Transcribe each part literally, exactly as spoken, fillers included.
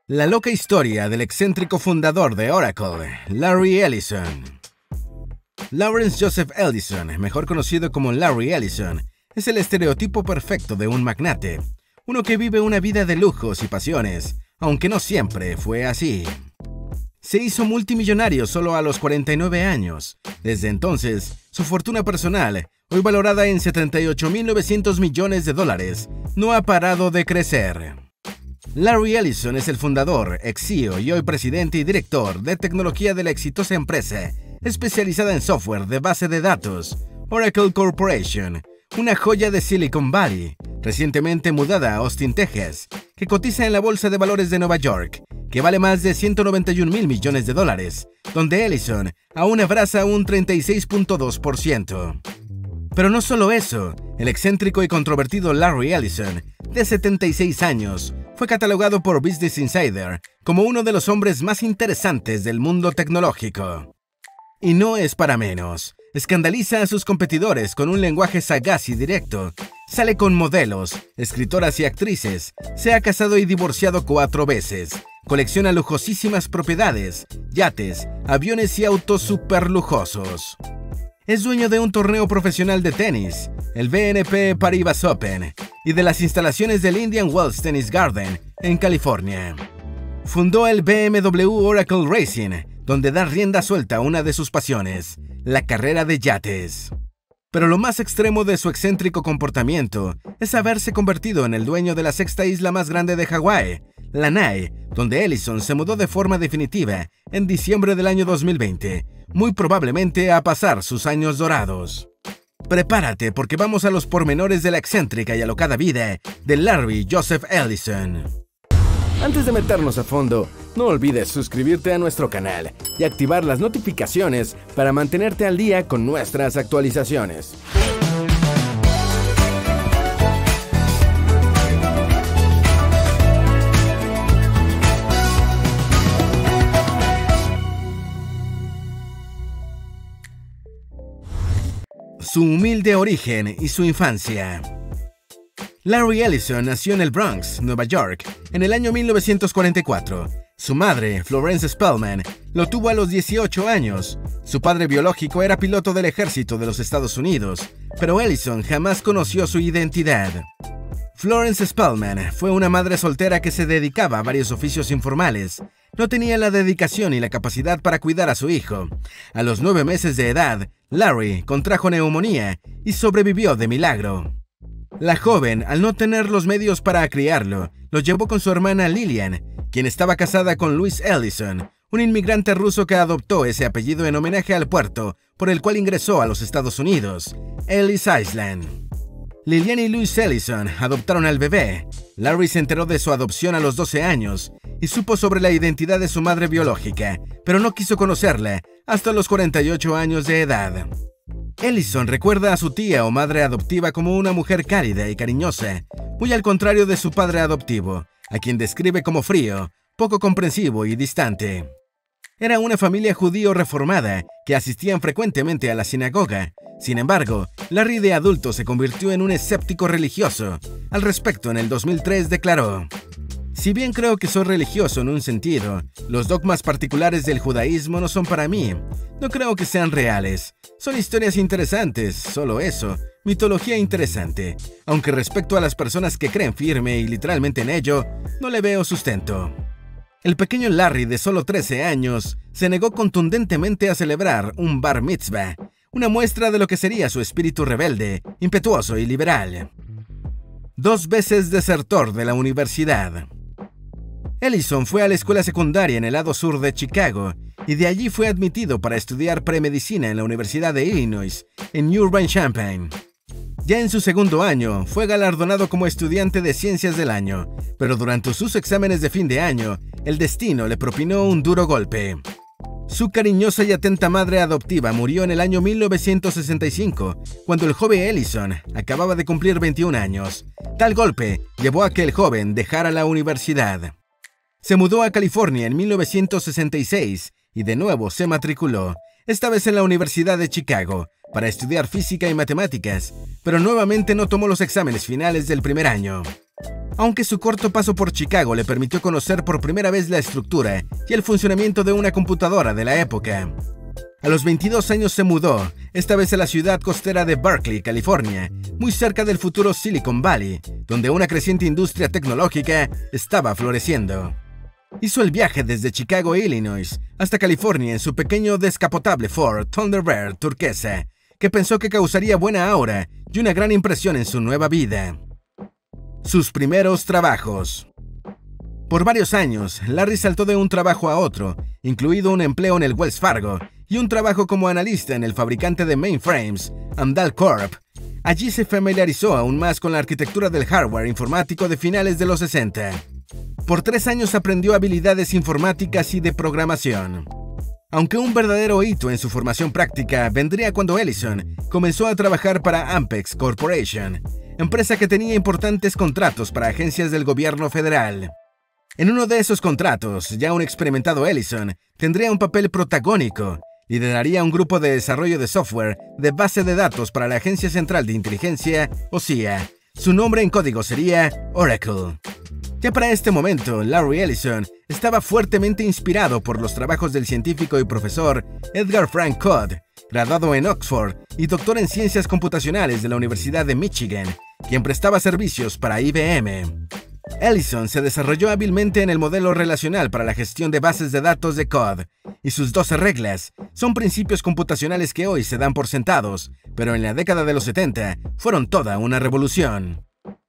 La loca historia del excéntrico fundador de Oracle, Larry Ellison. Lawrence Joseph Ellison, mejor conocido como Larry Ellison, es el estereotipo perfecto de un magnate, uno que vive una vida de lujos y pasiones, aunque no siempre fue así. Se hizo multimillonario solo a los cuarenta y nueve años. Desde entonces, su fortuna personal, hoy valorada en setenta y ocho mil novecientos millones de dólares, no ha parado de crecer. Larry Ellison es el fundador, ex C E O y hoy presidente y director de tecnología de la exitosa empresa especializada en software de base de datos, Oracle Corporation, una joya de Silicon Valley, recientemente mudada a Austin, Texas, que cotiza en la Bolsa de Valores de Nueva York, que vale más de ciento noventa y un mil millones de dólares, donde Ellison aún abraza un treinta y seis punto dos por ciento. Pero no solo eso, el excéntrico y controvertido Larry Ellison, de setenta y seis años, fue catalogado por Business Insider como uno de los hombres más interesantes del mundo tecnológico. Y no es para menos. Escandaliza a sus competidores con un lenguaje sagaz y directo. Sale con modelos, escritoras y actrices. Se ha casado y divorciado cuatro veces. Colecciona lujosísimas propiedades, yates, aviones y autos súper lujosos. Es dueño de un torneo profesional de tenis, el B N P Paribas Open, y de las instalaciones del Indian Wells Tennis Garden, en California. Fundó el B M W Oracle Racing, donde da rienda suelta a una de sus pasiones, la carrera de yates. Pero lo más extremo de su excéntrico comportamiento es haberse convertido en el dueño de la sexta isla más grande de Hawái, Lanai, donde Ellison se mudó de forma definitiva en diciembre del año dos mil veinte, muy probablemente a pasar sus años dorados. Prepárate porque vamos a los pormenores de la excéntrica y alocada vida de Larry Joseph Ellison. Antes de meternos a fondo, no olvides suscribirte a nuestro canal y activar las notificaciones para mantenerte al día con nuestras actualizaciones. Su humilde origen y su infancia. Larry Ellison nació en el Bronx, Nueva York, en el año mil novecientos cuarenta y cuatro. Su madre, Florence Spellman, lo tuvo a los dieciocho años. Su padre biológico era piloto del ejército de los Estados Unidos, pero Ellison jamás conoció su identidad. Florence Spellman fue una madre soltera que se dedicaba a varios oficios informales. No tenía la dedicación y la capacidad para cuidar a su hijo. A los nueve meses de edad, Larry contrajo neumonía y sobrevivió de milagro. La joven, al no tener los medios para criarlo, lo llevó con su hermana Lillian, quien estaba casada con Louis Ellison, un inmigrante ruso que adoptó ese apellido en homenaje al puerto por el cual ingresó a los Estados Unidos, Ellis Island. Lillian y Louis Ellison adoptaron al bebé. Larry se enteró de su adopción a los doce años y supo sobre la identidad de su madre biológica, pero no quiso conocerla hasta los cuarenta y ocho años de edad. Ellison recuerda a su tía o madre adoptiva como una mujer cálida y cariñosa, muy al contrario de su padre adoptivo, a quien describe como frío, poco comprensivo y distante. Era una familia judío reformada que asistían frecuentemente a la sinagoga. Sin embargo, Larry de adulto se convirtió en un escéptico religioso. Al respecto, en el dos mil tres declaró: "Si bien creo que soy religioso en un sentido, los dogmas particulares del judaísmo no son para mí. No creo que sean reales. Son historias interesantes, solo eso, mitología interesante. Aunque respecto a las personas que creen firme y literalmente en ello, no le veo sustento". El pequeño Larry, de solo trece años, se negó contundentemente a celebrar un bar mitzvah, una muestra de lo que sería su espíritu rebelde, impetuoso y liberal. Dos veces desertor de la universidad. Ellison fue a la escuela secundaria en el lado sur de Chicago y de allí fue admitido para estudiar premedicina en la Universidad de Illinois, en New Urbana-Champaign. Ya en su segundo año, fue galardonado como estudiante de ciencias del año, pero durante sus exámenes de fin de año, el destino le propinó un duro golpe. Su cariñosa y atenta madre adoptiva murió en el año mil novecientos sesenta y cinco, cuando el joven Ellison acababa de cumplir veintiún años. Tal golpe llevó a que el joven dejara la universidad. Se mudó a California en mil novecientos sesenta y seis y de nuevo se matriculó, esta vez en la Universidad de Chicago, para estudiar física y matemáticas, pero nuevamente no tomó los exámenes finales del primer año. aunque su corto paso por Chicago le permitió conocer por primera vez la estructura y el funcionamiento de una computadora de la época. A los veintidós años se mudó, esta vez a la ciudad costera de Berkeley, California, muy cerca del futuro Silicon Valley, donde una creciente industria tecnológica estaba floreciendo. Hizo el viaje desde Chicago, Illinois, hasta California en su pequeño descapotable Ford Thunderbird turquesa, que pensó que causaría buena aura y una gran impresión en su nueva vida. Sus primeros trabajos. Por varios años, Larry saltó de un trabajo a otro, incluido un empleo en el Wells Fargo y un trabajo como analista en el fabricante de mainframes, Amdahl Corp. Allí se familiarizó aún más con la arquitectura del hardware informático de finales de los sesenta. Por tres años aprendió habilidades informáticas y de programación. Aunque un verdadero hito en su formación práctica vendría cuando Ellison comenzó a trabajar para Ampex Corporation, empresa que tenía importantes contratos para agencias del gobierno federal. En uno de esos contratos, ya un experimentado Ellison tendría un papel protagónico. Lideraría un grupo de desarrollo de software de base de datos para la Agencia Central de Inteligencia, o C I A. Su nombre en código sería Oracle. Ya para este momento, Larry Ellison estaba fuertemente inspirado por los trabajos del científico y profesor Edgar Frank Codd, graduado en Oxford y doctor en ciencias computacionales de la Universidad de Michigan, quien prestaba servicios para I B M. Ellison se desarrolló hábilmente en el modelo relacional para la gestión de bases de datos de Codd, y sus doce reglas son principios computacionales que hoy se dan por sentados, pero en la década de los setenta fueron toda una revolución.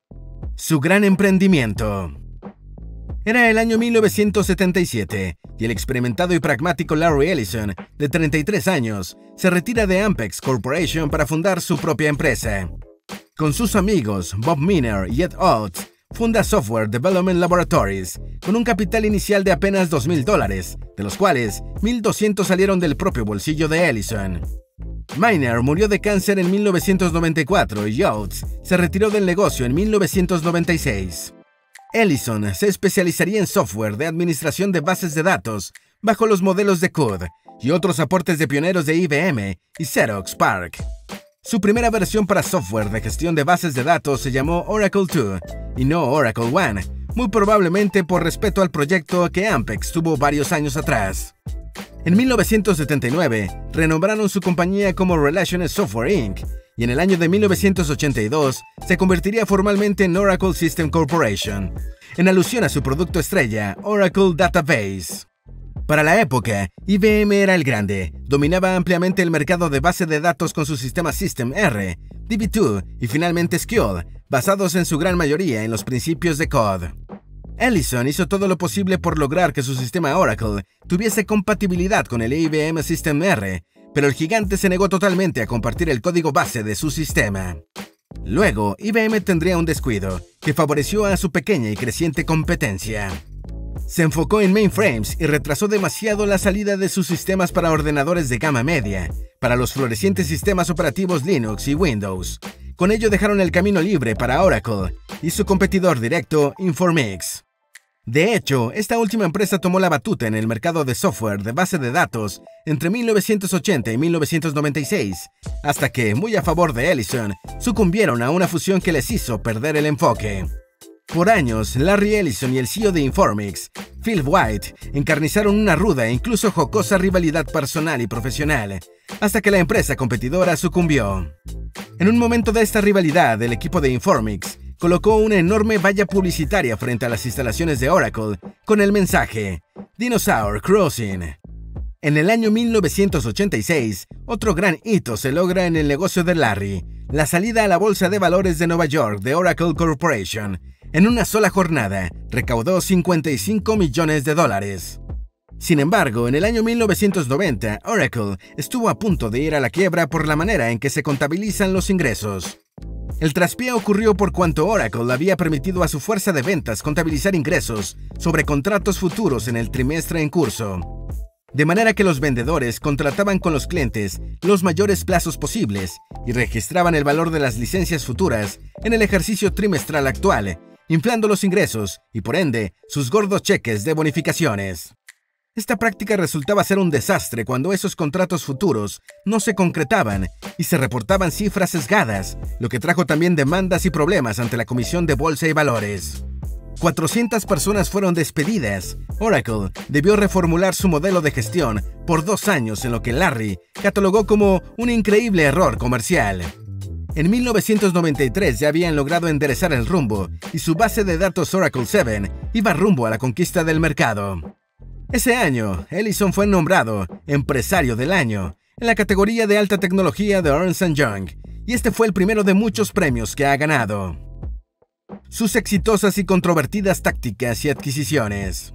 Su gran emprendimiento. Era el año mil novecientos setenta y siete, y el experimentado y pragmático Larry Ellison, de treinta y tres años, se retira de Ampex Corporation para fundar su propia empresa. Con sus amigos Bob Miner y Ed Oates, funda Software Development Laboratories, con un capital inicial de apenas dos mil dólares, de los cuales mil doscientos salieron del propio bolsillo de Ellison. Miner murió de cáncer en mil novecientos noventa y cuatro y Oates se retiró del negocio en mil novecientos noventa y seis. Ellison se especializaría en software de administración de bases de datos bajo los modelos de C U D y otros aportes de pioneros de I B M y Xerox PARC. Su primera versión para software de gestión de bases de datos se llamó Oracle dos y no Oracle uno, muy probablemente por respeto al proyecto que Ampex tuvo varios años atrás. En mil novecientos setenta y nueve, renombraron su compañía como Relational Software incorporated y en el año de mil novecientos ochenta y dos se convertiría formalmente en Oracle System Corporation, en alusión a su producto estrella, Oracle Database. Para la época, I B M era el grande, dominaba ampliamente el mercado de base de datos con su sistema System R, D B dos y finalmente S Q L, basados en su gran mayoría en los principios de Codd. Ellison hizo todo lo posible por lograr que su sistema Oracle tuviese compatibilidad con el I B M System R, pero el gigante se negó totalmente a compartir el código base de su sistema. Luego, I B M tendría un descuido que favoreció a su pequeña y creciente competencia. Se enfocó en mainframes y retrasó demasiado la salida de sus sistemas para ordenadores de gama media, para los florecientes sistemas operativos Linux y Windows. Con ello dejaron el camino libre para Oracle y su competidor directo, Informix. De hecho, esta última empresa tomó la batuta en el mercado de software de base de datos entre mil novecientos ochenta y mil novecientos noventa y seis, hasta que, muy a favor de Ellison, sucumbieron a una fusión que les hizo perder el enfoque. Por años, Larry Ellison y el C E O de Informix, Phil White, encarnizaron una ruda e incluso jocosa rivalidad personal y profesional, hasta que la empresa competidora sucumbió. En un momento de esta rivalidad, el equipo de Informix colocó una enorme valla publicitaria frente a las instalaciones de Oracle con el mensaje Dinosaur Crossing. En el año mil novecientos ochenta y seis, otro gran hito se logra en el negocio de Larry, la salida a la Bolsa de Valores de Nueva York de Oracle Corporation. En una sola jornada, recaudó cincuenta y cinco millones de dólares. Sin embargo, en el año mil novecientos noventa, Oracle estuvo a punto de ir a la quiebra por la manera en que se contabilizan los ingresos. El traspié ocurrió por cuanto Oracle había permitido a su fuerza de ventas contabilizar ingresos sobre contratos futuros en el trimestre en curso. De manera que los vendedores contrataban con los clientes los mayores plazos posibles y registraban el valor de las licencias futuras en el ejercicio trimestral actual, inflando los ingresos y, por ende, sus gordos cheques de bonificaciones. Esta práctica resultaba ser un desastre cuando esos contratos futuros no se concretaban y se reportaban cifras sesgadas, lo que trajo también demandas y problemas ante la Comisión de Bolsa y Valores. cuatrocientas personas fueron despedidas. Oracle debió reformular su modelo de gestión por dos años, en lo que Larry catalogó como un increíble error comercial. En mil novecientos noventa y tres ya habían logrado enderezar el rumbo y su base de datos Oracle siete iba rumbo a la conquista del mercado. Ese año, Ellison fue nombrado Empresario del Año en la categoría de alta tecnología de Ernst and Young, y este fue el primero de muchos premios que ha ganado. Sus exitosas y controvertidas tácticas y adquisiciones.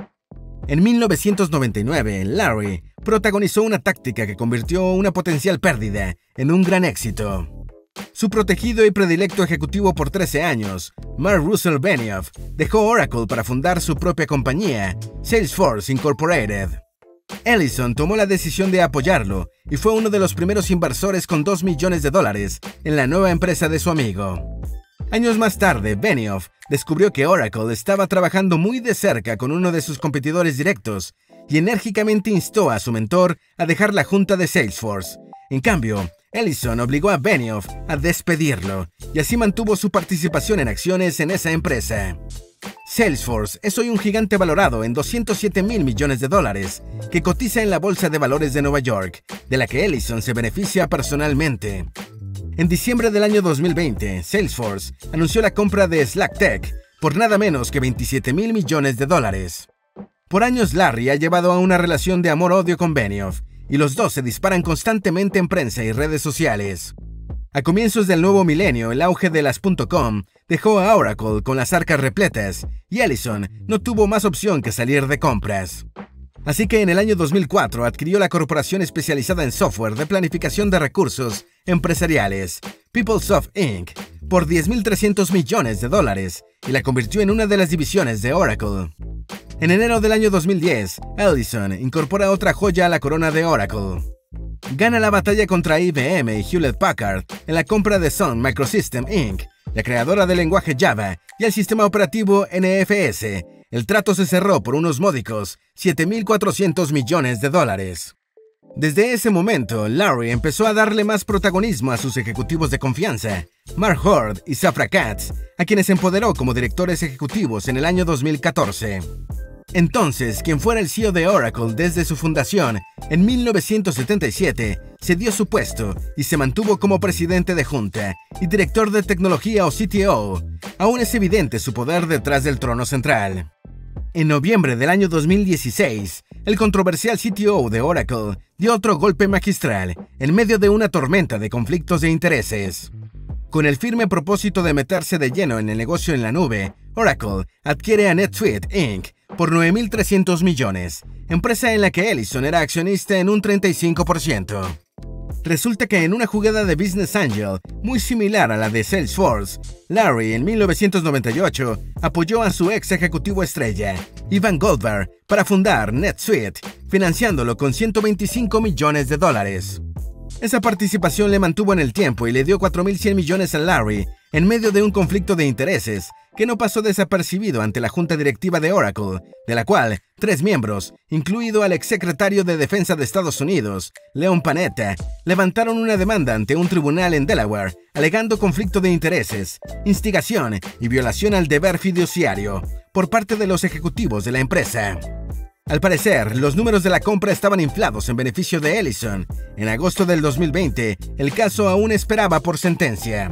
En mil novecientos noventa y nueve, Larry protagonizó una táctica que convirtió una potencial pérdida en un gran éxito. Su protegido y predilecto ejecutivo por trece años, Mark Russell Benioff, dejó Oracle para fundar su propia compañía, Salesforce Incorporated. Ellison tomó la decisión de apoyarlo y fue uno de los primeros inversores con dos millones de dólares en la nueva empresa de su amigo. Años más tarde, Benioff descubrió que Oracle estaba trabajando muy de cerca con uno de sus competidores directos y enérgicamente instó a su mentor a dejar la junta de Salesforce. En cambio, Ellison obligó a Benioff a despedirlo y así mantuvo su participación en acciones en esa empresa. Salesforce es hoy un gigante valorado en doscientos siete mil millones de dólares que cotiza en la Bolsa de Valores de Nueva York, de la que Ellison se beneficia personalmente. En diciembre del año dos mil veinte, Salesforce anunció la compra de SlackTech por nada menos que veintisiete mil millones de dólares. Por años, Larry ha llevado a una relación de amor-odio con Benioff, y los dos se disparan constantemente en prensa y redes sociales. A comienzos del nuevo milenio, el auge de las .com dejó a Oracle con las arcas repletas, y Ellison no tuvo más opción que salir de compras. Así que en el año dos mil cuatro adquirió la corporación especializada en software de planificación de recursos empresariales, PeopleSoft incorporated, por diez mil trescientos millones de dólares y la convirtió en una de las divisiones de Oracle. En enero del año dos mil diez, Ellison incorpora otra joya a la corona de Oracle. Gana la batalla contra I B M y Hewlett Packard en la compra de Sun Microsystems incorporated, la creadora del lenguaje Java y el sistema operativo N F S. El trato se cerró por unos módicos siete mil cuatrocientos millones de dólares. Desde ese momento, Larry empezó a darle más protagonismo a sus ejecutivos de confianza, Mark Hurd y Safra Catz, a quienes empoderó como directores ejecutivos en el año dos mil catorce. Entonces, quien fuera el C E O de Oracle desde su fundación en mil novecientos setenta y siete, cedió su puesto y se mantuvo como presidente de junta y director de tecnología o C T O. Aún es evidente su poder detrás del trono central. En noviembre del año dos mil dieciséis, el controversial C T O de Oracle dio otro golpe magistral en medio de una tormenta de conflictos de intereses. Con el firme propósito de meterse de lleno en el negocio en la nube, Oracle adquiere a NetSuite incorporated por nueve mil trescientos millones, empresa en la que Ellison era accionista en un treinta y cinco por ciento. Resulta que en una jugada de Business Angel muy similar a la de Salesforce, Larry en mil novecientos noventa y ocho apoyó a su ex ejecutivo estrella, Ivan Goldberg, para fundar NetSuite, financiándolo con ciento veinticinco millones de dólares. Esa participación le mantuvo en el tiempo y le dio cuatro mil cien millones a Larry en medio de un conflicto de intereses que no pasó desapercibido ante la junta directiva de Oracle, de la cual tres miembros, incluido al exsecretario de Defensa de Estados Unidos, Leon Panetta, levantaron una demanda ante un tribunal en Delaware, alegando conflicto de intereses, instigación y violación al deber fiduciario por parte de los ejecutivos de la empresa. Al parecer, los números de la compra estaban inflados en beneficio de Ellison. En agosto del dos mil veinte, el caso aún esperaba por sentencia.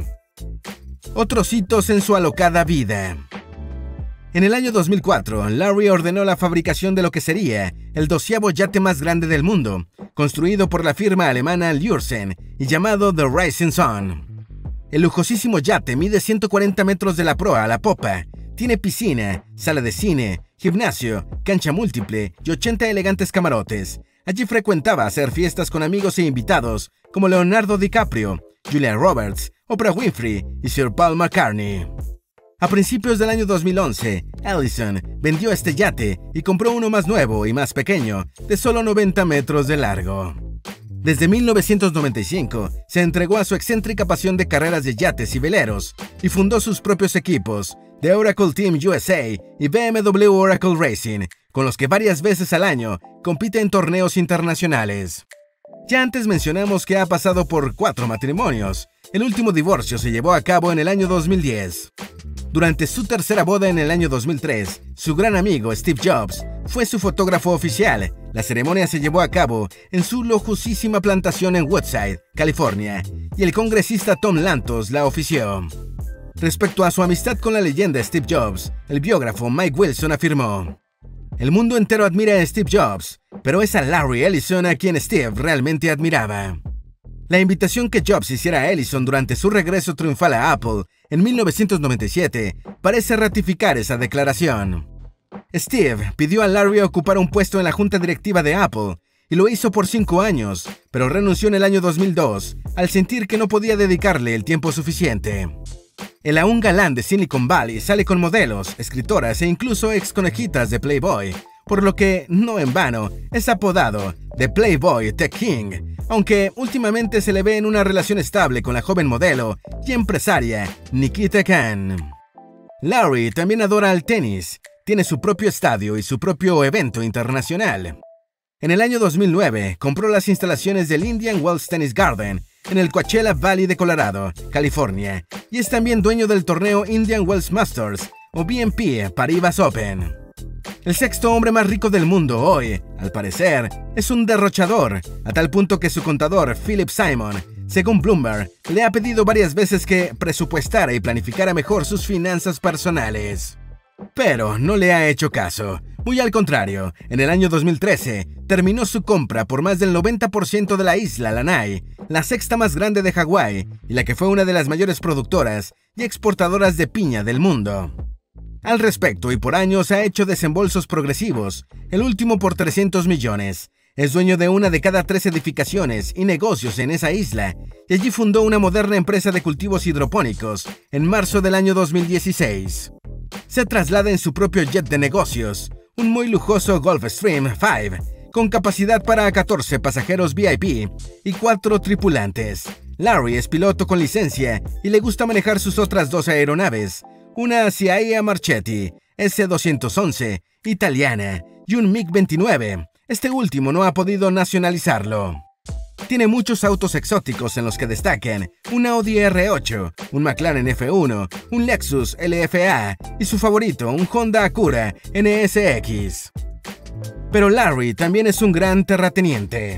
Otros hitos en su alocada vida. En el año dos mil cuatro, Larry ordenó la fabricación de lo que sería el doceavo yate más grande del mundo, construido por la firma alemana Lürsen y llamado The Rising Sun. El lujosísimo yate mide ciento cuarenta metros de la proa a la popa, tiene piscina, sala de cine, gimnasio, cancha múltiple y ochenta elegantes camarotes. Allí frecuentaba hacer fiestas con amigos e invitados como Leonardo DiCaprio, Julia Roberts, Oprah Winfrey y Sir Paul McCartney. A principios del año dos mil once, Ellison vendió este yate y compró uno más nuevo y más pequeño, de solo noventa metros de largo. Desde mil novecientos noventa y cinco, se entregó a su excéntrica pasión de carreras de yates y veleros y fundó sus propios equipos, The Oracle Team U S A y B M W Oracle Racing, con los que varias veces al año compite en torneos internacionales. Ya antes mencionamos que ha pasado por cuatro matrimonios. El último divorcio se llevó a cabo en el año dos mil diez. Durante su tercera boda en el año dos mil tres, su gran amigo Steve Jobs fue su fotógrafo oficial. La ceremonia se llevó a cabo en su lujosísima plantación en Woodside, California, y el congresista Tom Lantos la ofició. Respecto a su amistad con la leyenda Steve Jobs, el biógrafo Mike Wilson afirmó: "El mundo entero admira a Steve Jobs, pero es a Larry Ellison a quien Steve realmente admiraba". La invitación que Jobs hiciera a Ellison durante su regreso triunfal a Apple en mil novecientos noventa y siete parece ratificar esa declaración. Steve pidió a Larry ocupar un puesto en la junta directiva de Apple y lo hizo por cinco años, pero renunció en el año dos mil dos al sentir que no podía dedicarle el tiempo suficiente. El aún galán de Silicon Valley sale con modelos, escritoras e incluso ex conejitas de Playboy, por lo que, no en vano, es apodado The Playboy Tech King, aunque últimamente se le ve en una relación estable con la joven modelo y empresaria Nikita Khan. Larry también adora el tenis, tiene su propio estadio y su propio evento internacional. En el año dos mil nueve compró las instalaciones del Indian Wells Tennis Garden en el Coachella Valley de Colorado, California, y es también dueño del torneo Indian Wells Masters o B N P Paribas Open. El sexto hombre más rico del mundo hoy, al parecer, es un derrochador, a tal punto que su contador, Philip Simon, según Bloomberg, le ha pedido varias veces que presupuestara y planificara mejor sus finanzas personales. Pero no le ha hecho caso. Muy al contrario, en el año dos mil trece, terminó su compra por más del noventa por ciento de la isla Lanai, la sexta más grande de Hawái y la que fue una de las mayores productoras y exportadoras de piña del mundo. Al respecto, y por años ha hecho desembolsos progresivos, el último por trescientos millones. Es dueño de una de cada tres edificaciones y negocios en esa isla, y allí fundó una moderna empresa de cultivos hidropónicos en marzo del año dos mil dieciséis. Se traslada en su propio jet de negocios, un muy lujoso Gulfstream cinco, con capacidad para catorce pasajeros V I P y cuatro tripulantes. Larry es piloto con licencia y le gusta manejar sus otras dos aeronaves, una C I A Marchetti S doscientos once, italiana, y un MiG veintinueve. Este último no ha podido nacionalizarlo. Tiene muchos autos exóticos en los que destacan un Audi R ocho, un McLaren F uno, un Lexus L F A y su favorito, un Honda Acura N S X. Pero Larry también es un gran terrateniente.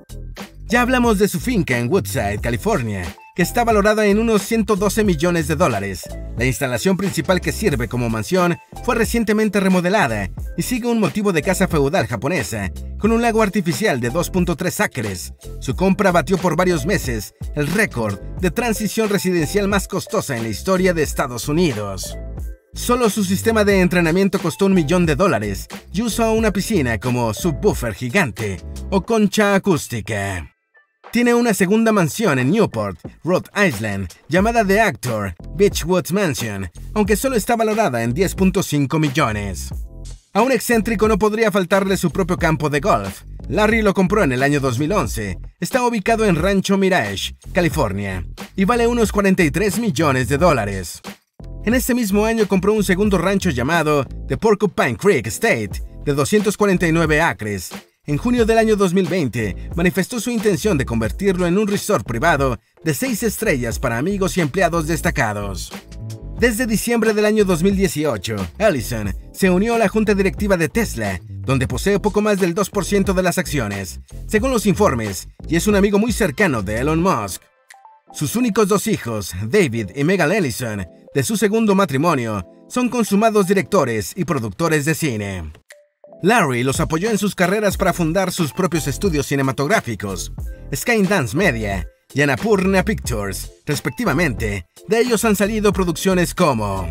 Ya hablamos de su finca en Woodside, California, que está valorada en unos ciento doce millones de dólares. La instalación principal que sirve como mansión fue recientemente remodelada y sigue un motivo de casa feudal japonesa, con un lago artificial de dos punto tres acres. Su compra batió por varios meses el récord de transición residencial más costosa en la historia de Estados Unidos. Solo su sistema de entrenamiento costó un millón de dólares y usa una piscina como subwoofer gigante o concha acústica. Tiene una segunda mansión en Newport, Rhode Island, llamada The Actor Beechwood Mansion, aunque solo está valorada en diez punto cinco millones. A un excéntrico no podría faltarle su propio campo de golf. Larry lo compró en el año dos mil once. Está ubicado en Rancho Mirage, California, y vale unos cuarenta y tres millones de dólares. En ese mismo año compró un segundo rancho llamado The Porcupine Creek Estate, de doscientos cuarenta y nueve acres. En junio del año dos mil veinte, manifestó su intención de convertirlo en un resort privado de seis estrellas para amigos y empleados destacados. Desde diciembre del año dos mil dieciocho, Ellison se unió a la junta directiva de Tesla, donde posee poco más del dos por ciento de las acciones, según los informes, y es un amigo muy cercano de Elon Musk. Sus únicos dos hijos, David y Megan Ellison, de su segundo matrimonio, son consumados directores y productores de cine. Larry los apoyó en sus carreras para fundar sus propios estudios cinematográficos, Skydance Media y Annapurna Pictures, respectivamente. De ellos han salido producciones como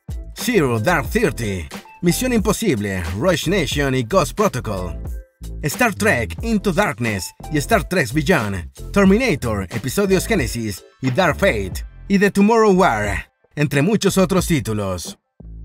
Zero Dark Thirty, Misión Imposible, Rush Nation y Ghost Protocol, Star Trek Into Darkness y Star Trek Beyond, Terminator, episodios Genesis y Dark Fate, y The Tomorrow War, entre muchos otros títulos.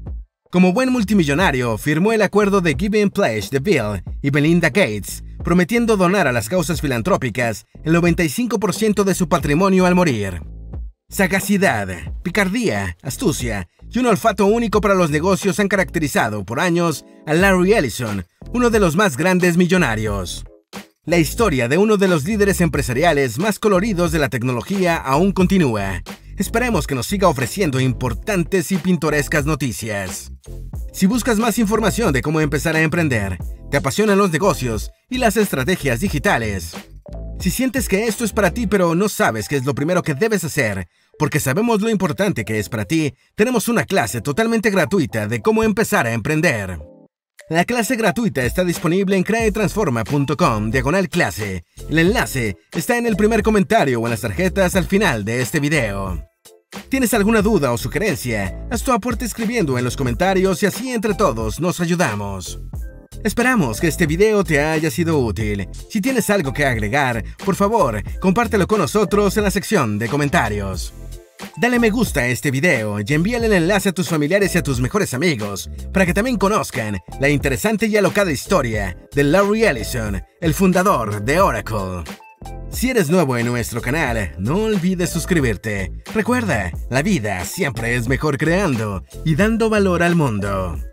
Como buen multimillonario, firmó el acuerdo de Give and Pledge de Bill y Melinda Gates, prometiendo donar a las causas filantrópicas el noventa y cinco por ciento de su patrimonio al morir. Sagacidad, picardía, astucia y un olfato único para los negocios han caracterizado por años a Larry Ellison, uno de los más grandes millonarios. La historia de uno de los líderes empresariales más coloridos de la tecnología aún continúa. Esperemos que nos siga ofreciendo importantes y pintorescas noticias. Si buscas más información de cómo empezar a emprender, te apasionan los negocios y las estrategias digitales, si sientes que esto es para ti pero no sabes qué es lo primero que debes hacer, porque sabemos lo importante que es para ti, tenemos una clase totalmente gratuita de cómo empezar a emprender. La clase gratuita está disponible en creatransforma punto com diagonal clase. El enlace está en el primer comentario o en las tarjetas al final de este video. ¿Tienes alguna duda o sugerencia? Haz tu aporte escribiendo en los comentarios y así entre todos nos ayudamos. Esperamos que este video te haya sido útil. Si tienes algo que agregar, por favor, compártelo con nosotros en la sección de comentarios. Dale me gusta a este video y envíale el enlace a tus familiares y a tus mejores amigos para que también conozcan la interesante y alocada historia de Larry Ellison, el fundador de Oracle. Si eres nuevo en nuestro canal, no olvides suscribirte. Recuerda, la vida siempre es mejor creando y dando valor al mundo.